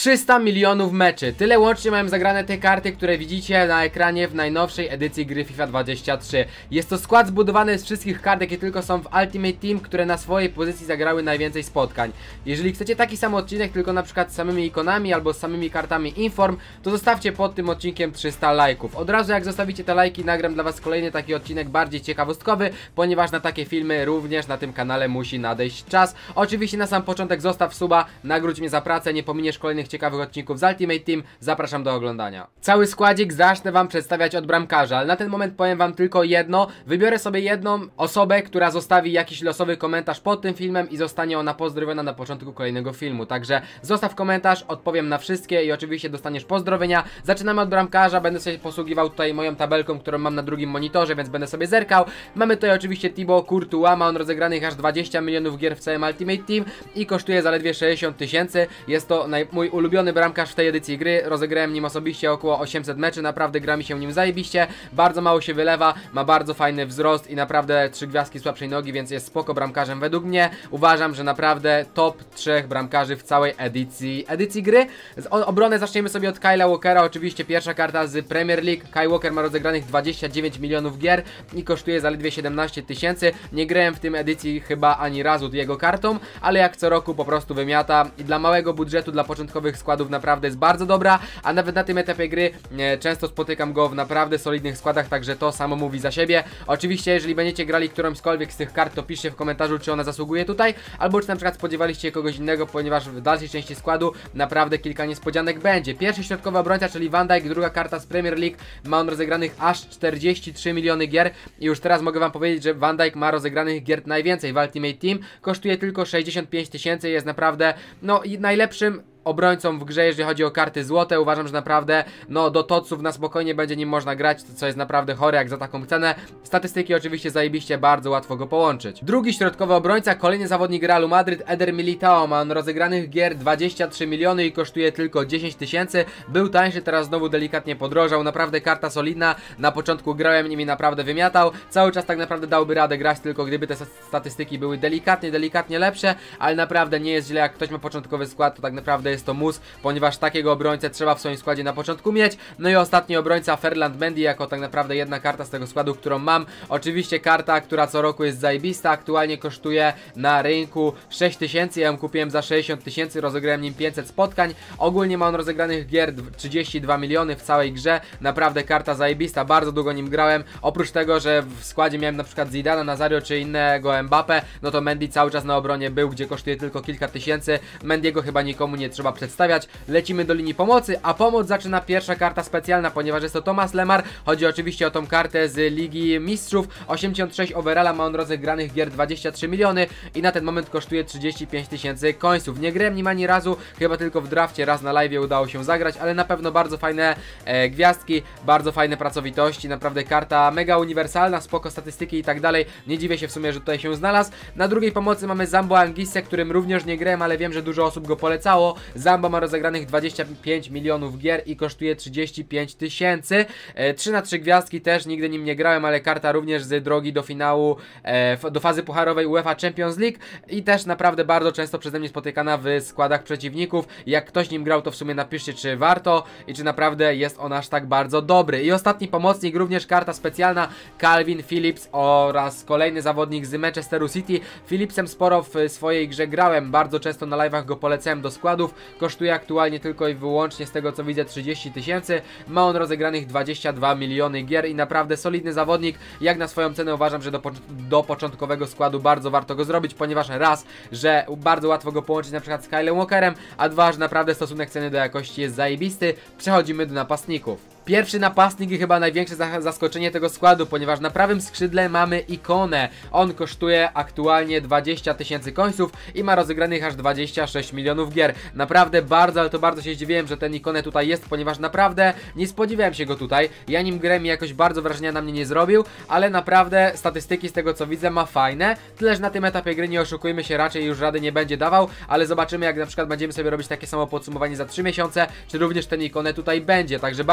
300 milionów meczy. Tyle łącznie mają zagrane te karty, które widzicie na ekranie w najnowszej edycji gry FIFA 23. Jest to skład zbudowany z wszystkich kart, jakie tylko są w Ultimate Team, które na swojej pozycji zagrały najwięcej spotkań. Jeżeli chcecie taki sam odcinek, tylko na przykład z samymi ikonami albo z samymi kartami Inform, to zostawcie pod tym odcinkiem 300 lajków. Od razu jak zostawicie te lajki, nagram dla was kolejny taki odcinek bardziej ciekawostkowy, ponieważ na takie filmy również na tym kanale musi nadejść czas. Oczywiście na sam początek zostaw suba, nagródź mnie za pracę, nie pominiesz kolejnych ciekawych odcinków z Ultimate Team. Zapraszam do oglądania. Cały składzik zacznę wam przedstawiać od bramkarza, ale na ten moment powiem wam tylko jedno. Wybiorę sobie jedną osobę, która zostawi jakiś losowy komentarz pod tym filmem i zostanie ona pozdrowiona na początku kolejnego filmu. Także zostaw komentarz, odpowiem na wszystkie i oczywiście dostaniesz pozdrowienia. Zaczynamy od bramkarza, będę sobie posługiwał tutaj moją tabelką, którą mam na drugim monitorze, więc będę sobie zerkał. Mamy tutaj oczywiście Thibaut Courtois, ma on rozegranych aż 20 milionów gier w całym Ultimate Team i kosztuje zaledwie 60 tysięcy. Jest to mój ulubiony bramkarz w tej edycji gry, rozegrałem nim osobiście około 800 meczy, naprawdę gra mi się nim zajebiście, bardzo mało się wylewa, ma bardzo fajny wzrost i naprawdę 3 gwiazdki słabszej nogi, więc jest spoko bramkarzem według mnie. Uważam, że naprawdę top 3 bramkarzy w całej edycji gry. Z obronę zaczniemy sobie od Kyla Walkera, oczywiście pierwsza karta z Premier League. Kyle Walker ma rozegranych 29 milionów gier i kosztuje zaledwie 17 tysięcy. Nie grałem w tym edycji chyba ani razu jego kartą, ale jak co roku po prostu wymiata i dla małego budżetu, dla początkowych składów naprawdę jest bardzo dobra, a nawet na tym etapie gry często spotykam go w naprawdę solidnych składach, także to samo mówi za siebie. Oczywiście jeżeli będziecie grali którąśkolwiek z tych kart, to piszcie w komentarzu, czy ona zasługuje tutaj, albo czy na przykład spodziewaliście kogoś innego, ponieważ w dalszej części składu naprawdę kilka niespodzianek będzie. Pierwszy środkowy obrońca, czyli Van Dijk, druga karta z Premier League, ma on rozegranych aż 43 miliony gier i już teraz mogę wam powiedzieć, że Van Dijk ma rozegranych gier najwięcej w Ultimate Team, kosztuje tylko 65 tysięcy, jest naprawdę no i najlepszym obrońcą w grze, jeżeli chodzi o karty złote. Uważam, że naprawdę no do toców na spokojnie będzie nim można grać, co jest naprawdę chore jak za taką cenę. Statystyki oczywiście zajebiście, bardzo łatwo go połączyć. Drugi środkowy obrońca, kolejny zawodnik Realu Madryt, Eder Militao, ma on rozegranych gier 23 miliony i kosztuje tylko 10 tysięcy. Był tańszy, teraz znowu delikatnie podrożał, naprawdę karta solidna, na początku grałem nim i naprawdę wymiatał, cały czas tak naprawdę dałby radę grać, tylko gdyby te statystyki były delikatnie lepsze, ale naprawdę nie jest źle, jak ktoś ma początkowy skład, to tak naprawdę jest to mus, ponieważ takiego obrońcę trzeba w swoim składzie na początku mieć. No i ostatni obrońca Ferland Mendy, jako tak naprawdę jedna karta z tego składu, którą mam. Oczywiście karta, która co roku jest zajebista, aktualnie kosztuje na rynku 6 tysięcy, ja ją kupiłem za 60 tysięcy, rozegrałem nim 500 spotkań. Ogólnie ma on rozegranych gier 32 miliony w całej grze, naprawdę karta zajebista, bardzo długo nim grałem. Oprócz tego, że w składzie miałem na przykład Zidana, Nazario czy innego Mbappé, no to Mendy cały czas na obronie był, gdzie kosztuje tylko kilka tysięcy. Mendiego chyba nikomu nie trzeba przedstawiać. Lecimy do linii pomocy, a pomoc zaczyna pierwsza karta specjalna, ponieważ jest to Thomas Lemar. Chodzi oczywiście o tą kartę z Ligi Mistrzów. 86 overalla, ma on rozegranych gier 23 miliony i na ten moment kosztuje 35 tysięcy końców. Nie grałem nim ani razu, chyba tylko w drafcie, raz na live udało się zagrać, ale na pewno bardzo fajne gwiazdki, bardzo fajne pracowitości, naprawdę karta mega uniwersalna, spoko statystyki i tak dalej. Nie dziwię się w sumie, że tutaj się znalazł. Na drugiej pomocy mamy Zambo Anguissę, którym również nie grałem, ale wiem, że dużo osób go polecało. Zambo ma rozegranych 25 milionów gier i kosztuje 35 tysięcy. 3 na 3 gwiazdki też, nigdy nim nie grałem, ale karta również z drogi do finału, do fazy pucharowej UEFA Champions League i też naprawdę bardzo często przeze mnie spotykana w składach przeciwników. Jak ktoś nim grał, to w sumie napiszcie, czy warto i czy naprawdę jest on aż tak bardzo dobry. I ostatni pomocnik, również karta specjalna, Calvin Phillips oraz kolejny zawodnik z Manchesteru City. Phillipsem sporo w swojej grze grałem, bardzo często na live'ach go polecałem do składów. Kosztuje aktualnie tylko i wyłącznie, z tego co widzę, 30 tysięcy. Ma on rozegranych 22 miliony gier i naprawdę solidny zawodnik. Jak na swoją cenę uważam, że do początkowego składu bardzo warto go zrobić, ponieważ raz, że bardzo łatwo go połączyć na przykład z Kylem Walkerem, a dwa, że naprawdę stosunek ceny do jakości jest zajebisty. Przechodzimy do napastników. Pierwszy napastnik i chyba największe zaskoczenie tego składu, ponieważ na prawym skrzydle mamy Ikonę. On kosztuje aktualnie 20 tysięcy końców i ma rozegranych aż 26 milionów gier. Naprawdę bardzo, ale to bardzo się zdziwiłem, że ten Ikonę tutaj jest, ponieważ naprawdę nie spodziewałem się go tutaj. Ja nim grałem i jakoś bardzo wrażenia na mnie nie zrobił, ale naprawdę statystyki z tego co widzę ma fajne. Tyle, że na tym etapie gry nie oszukujmy się, raczej już rady nie będzie dawał, ale zobaczymy, jak na przykład będziemy sobie robić takie samo podsumowanie za 3 miesiące, czy również ten Ikonę tutaj będzie. Także bardzo ciekawa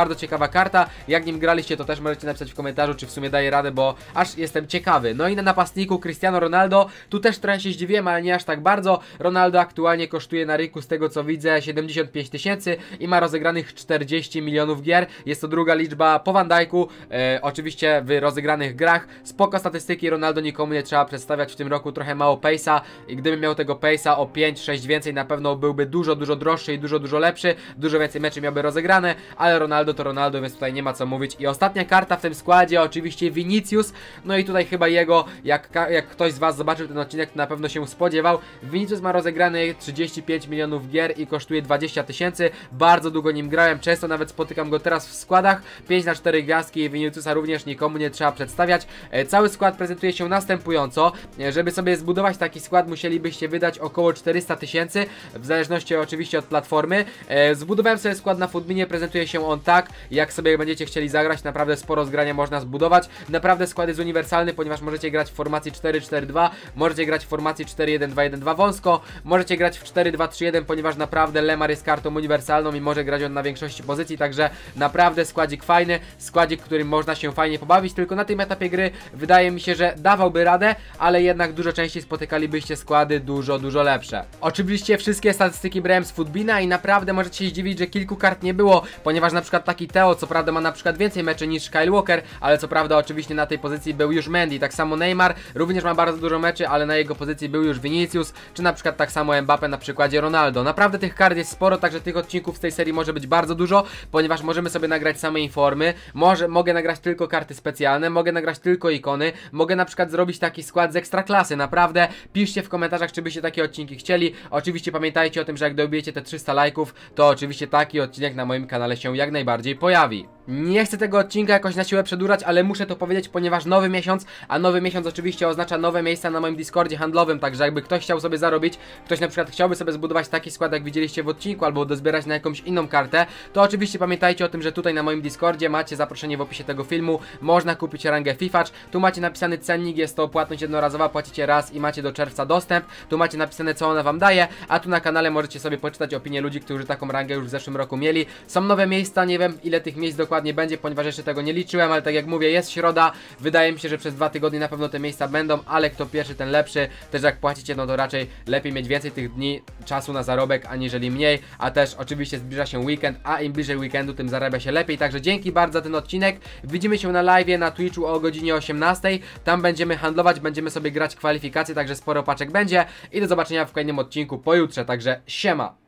ciekawa karta. Jak nim graliście, to też możecie napisać w komentarzu, czy w sumie daje radę, bo aż jestem ciekawy. No i na napastniku Cristiano Ronaldo, tu też trochę się zdziwiłem, ale nie aż tak bardzo. Ronaldo aktualnie kosztuje na rynku, z tego co widzę, 75 tysięcy i ma rozegranych 40 milionów gier. Jest to druga liczba po Van Dijku, oczywiście w rozegranych grach. Spoko statystyki, Ronaldo nikomu nie trzeba przedstawiać w tym roku, trochę mało pace'a i gdybym miał tego pace'a o 5-6 więcej, na pewno byłby dużo droższy i dużo lepszy, dużo więcej meczy miałby rozegrane, ale Ronaldo to Ronaldo, więc tutaj nie ma co mówić. I ostatnia karta w tym składzie, oczywiście Vinicius, no i tutaj chyba jego, jak ktoś z was zobaczył ten odcinek, to na pewno się spodziewał. Vinicius ma rozegrane 35 milionów gier i kosztuje 20 tysięcy, bardzo długo nim grałem, często nawet spotykam go teraz w składach, 5 na 4 gwiazdki i Viniciusa również nikomu nie trzeba przedstawiać. Cały skład prezentuje się następująco. Żeby sobie zbudować taki skład, musielibyście wydać około 400 tysięcy, w zależności oczywiście od platformy. Zbudowałem sobie skład na Foodminie, prezentuje się on tak, jak sobie będziecie chcieli zagrać, naprawdę sporo zgrania można zbudować. Naprawdę skład jest uniwersalny, ponieważ możecie grać w formacji 4-4-2, możecie grać w formacji 4-1-2-1-2 wąsko, możecie grać w 4-2-3-1, ponieważ naprawdę Lemar jest kartą uniwersalną i może grać on na większości pozycji, także naprawdę składzik fajny, składzik, którym można się fajnie pobawić, tylko na tym etapie gry wydaje mi się, że dawałby radę, ale jednak dużo częściej spotykalibyście składy dużo lepsze. Oczywiście wszystkie statystyki brałem z Foodbina i naprawdę możecie się zdziwić, że kilku kart nie było, ponieważ na przykład taki Theo, co prawda ma na przykład więcej meczy niż Kyle Walker, ale co prawda oczywiście na tej pozycji był już Mendy, tak samo Neymar również ma bardzo dużo meczy, ale na jego pozycji był już Vinicius, czy na przykład tak samo Mbappe na przykładzie Ronaldo. Naprawdę tych kart jest sporo, także tych odcinków z tej serii może być bardzo dużo, ponieważ możemy sobie nagrać same informy, mogę nagrać tylko karty specjalne, mogę nagrać tylko ikony, mogę na przykład zrobić taki skład z ekstraklasy. Naprawdę piszcie w komentarzach, czy byście takie odcinki chcieli. Oczywiście pamiętajcie o tym, że jak dobijecie te 300 lajków, to oczywiście taki odcinek na moim kanale się jak najbardziej pojawi. Nie chcę tego odcinka jakoś na siłę przedłużać, ale muszę to powiedzieć, ponieważ nowy miesiąc, a nowy miesiąc oczywiście oznacza nowe miejsca na moim Discordzie handlowym, także jakby ktoś chciał sobie zarobić, ktoś na przykład chciałby sobie zbudować taki skład, jak widzieliście w odcinku, albo dozbierać na jakąś inną kartę, to oczywiście pamiętajcie o tym, że tutaj na moim Discordzie macie zaproszenie w opisie tego filmu, można kupić rangę Fifacz, tu macie napisany cennik, jest to płatność jednorazowa, płacicie raz i macie do czerwca dostęp, tu macie napisane, co ona wam daje, a tu na kanale możecie sobie poczytać opinie ludzi, którzy taką rangę już w zeszłym roku mieli. Są nowe miejsca, nie wiem ile tych miejsc dokładnie będzie, ponieważ jeszcze tego nie liczyłem, ale tak jak mówię, jest środa, wydaje mi się, że przez 2 tygodnie na pewno te miejsca będą, ale kto pierwszy, ten lepszy. Też jak płacicie, no to raczej lepiej mieć więcej tych dni czasu na zarobek, aniżeli mniej, a też oczywiście zbliża się weekend, a im bliżej weekendu, tym zarabia się lepiej, także dzięki bardzo za ten odcinek. Widzimy się na live'ie na Twitchu o godzinie 18, tam będziemy handlować, będziemy sobie grać kwalifikacje, także sporo paczek będzie i do zobaczenia w kolejnym odcinku pojutrze, także siema!